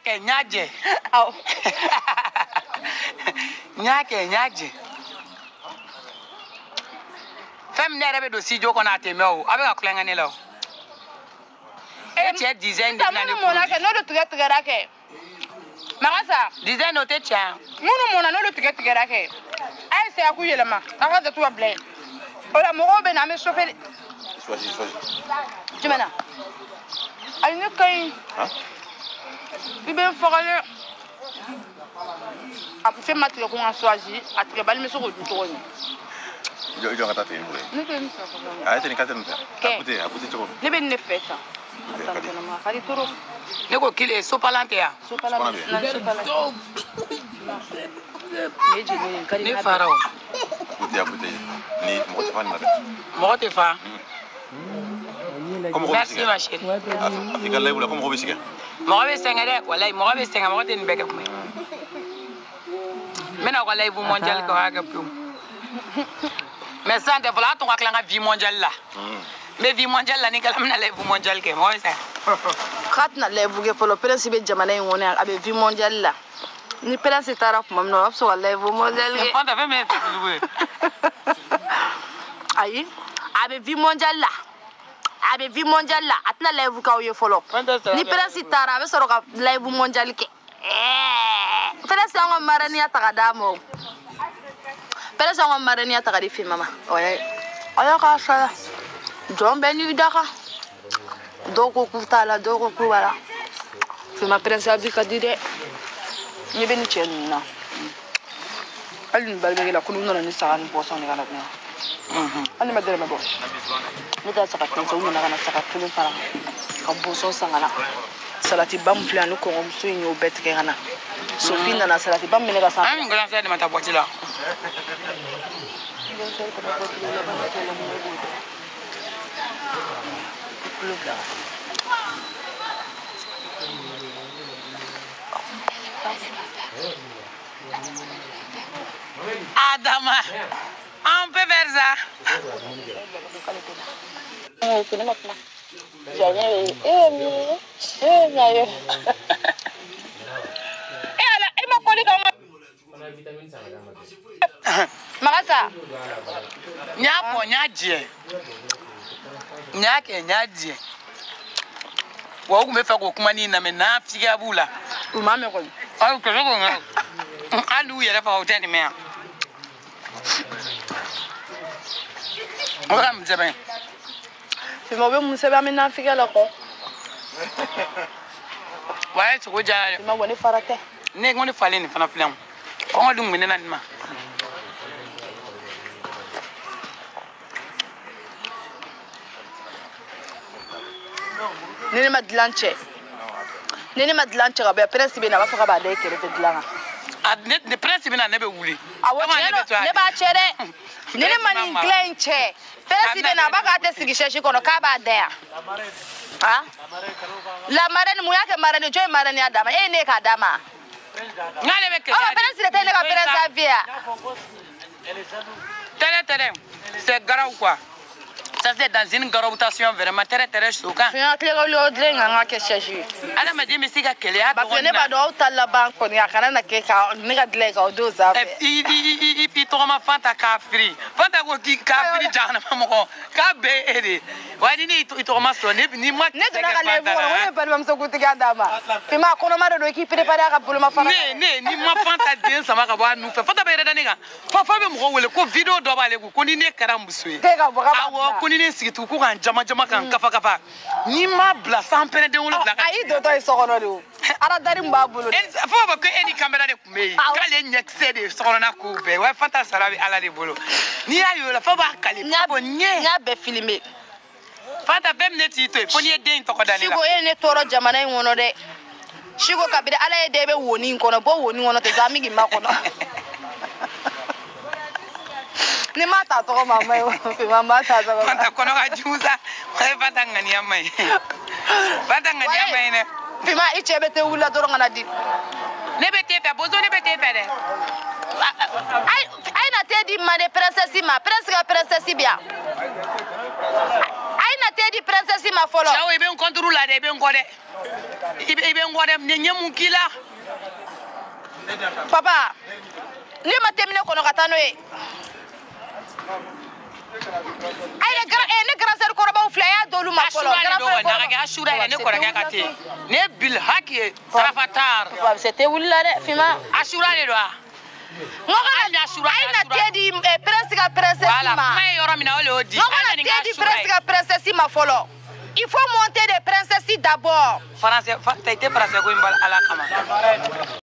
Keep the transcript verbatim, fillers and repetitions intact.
Nyake, nyaje. Oh. Nyake, nyaje. Femme n'est pas aussi jo qu'on a témé ou avec la clé là. Et tu es dizaine de l'année. Mon accueil, non de tout être garaké. Marasa, dizaine de tes tiens. Mon mon non de tout être garaké. Ah, c'est à couiller la main. Arrête de toi blé. Oh la moro ben a me chauffé. Choisis, choisis. Tu m'as là. Aïe ne caille. Hein? Il bien forale. Après fait match le con a choisi. A très belle mais sur le tour. Il doit rater. Ne peux pas. Arrête les quatre minutes. Écoutez, écoutez tout. Ne ben ne fait ça. Attends, non, ma toro. Ne ko kile so palantea. So palantea. Non, so palantea. Ne je ne kali. Ne farao. Écoutez, écoutez. Ni mo te fa ni mabe. Mo te fa. Comme merci ma chérie. Afrika lay wala comme robi siga. Mo be senga de wallahi mo be senga mo te ni beke kuma. Mena ko lay bu mondial ko ha ga pum. Mais ça te voilà ton ka vie mondiale là. Mais vie mondiale là ni kala mena lay bu mondial ke mo ça. Khatna lay bu ge polo principe jamana yi woni abe vie mondiale là. Ni prince tara kuma no abso wallahi bu mondial ke. Pas d'avait mais ayi abe vie mondiale là. Abe vie mondiale là atna lay bu kaw ye folo. Ni prince tara abe soro ka lay bu mondial ke. Eh prince ngo marani ataka damo. Prince ngo marani ataka di film mama. Oya oya ka sala. John Benny daka. Doko kutala doko kubala. Fima prince abi kadire. Ni beni chenna. Alin balbe la kunu nona ni sagan boson ni kana ne. Mhm. Ani madere mabo. Ni ta saka tenso una kana saka tulu para. Ka boson sangana. Salati bam flanu ko ngom so nyo bet ke kana. Sophie na salati bam mine ka sa. Ami grand frère de mata boîte là. Adama, on peut faire ça. Oh, c'est maintenant. J'ai eh mi, eh nayo. Eh ala, eh ma koli ka Marasa. Nya po nya je. Nya ke nya je. Wa ku me fa ko kuma ni na me na figa bula. O ma me ko. Ai ko ko nga. Alu yere fa hotel ni me. Ora mzebe. Fima be mun sebe amina figa la ko. Wa to ko jare. Fima woni farate. Ne ngoni fale ni fana filam. Ko ngadu ngene na ma. Nene madlanche. Nene madlanche ga be principe na ba fa ba de kere te dlanga. Ne ne principe na ne be wuli. Awo ne ba chere. Nene mani glenche. Principe na ba ka te sigishe shi kono ka ba de ya. Ha? La marene mu yake marene joy marene adama. Eh ne ka dama. Ngale be ke. Ah principe te ne ka principe via. Tere tere. C'est garau quoi. Ça c'est dans une garotation vraiment très très choquant. Fina kle go lo dlenga nga ke shashi. Ala ma di misika kele ya. Ba fene ba do talla banko ni akana na ke ka ni ga dlega o do za. I i i i to ma fanta ka free. Fanta go ki ka free jana ma ko. Ka be ere. Wani ni to ma so ni ni ma. Ne to na ka le bo woni pa mam so kuti ga dama. Fima kono ma do ki prepare ka bulu ma fana. Ne ne ni ma fanta den sama ka ba nu fe. Fanta be ere dani ga. Fa fa be mo wele ko video do ba le ko ni ne kara mbuswe. Ke ga bo ga. Awo ko ni ne sigitu ko kan jama jama kan kafa kafa. Ni ma bla sans pene de wolo bla. Ayi do to isokono do. Ara dari mba bulu. Fo ba ko eni camera de kumei. Kale nyekse de sokono na ko be. Wa fanta sarabi ala de bolo. Ni ayo la fa ba kale. Bo nye. Nya be filmer. Fanta bem ne tito. Ko ni de to ko dani la. Sigo ene toro jamana ngono de. Sigo kabide ala e de be woni ngono bo woni ngono te zami gi makono. Ni mata to mama yo. Mama ta to. Fanta kono ga juza. Wa fanta ngani amai. Fanta ngani amai ne. Fima iche bete wula doro ngana di. Ne bete pe bozo ne bete pe de. Ai ai na te di mane princesse ma princesse ga princesse bia. Ai na te di princesse ma folo cɛw i bɛ n contre la dɛ i bɛ n kɔ dɛ i bɛ i bɛ n kɔ dɛ nin ye mun k'i la papa ni ma temine kono ka taa n'o ye ayi ne ne grand sœur kɔrɔbaw filɛ y'a dolu ma fɔlɔ grand frère kɔrɔbaw ka sura yɛrɛ ne kɔrɔkɛ ka te ne bil haki ye tarafatar papa c'est te wuli la dɛ fima asura de do a ngɔkɔ na asura ayi na te di prince ka princesse ma voilà kuma ye yɔrɔ min na o le y'o di ngɔkɔ na te di prince ka princesse ma fɔlɔ il faut monter des princesses d'abord français tɛ français ko in bala ala kama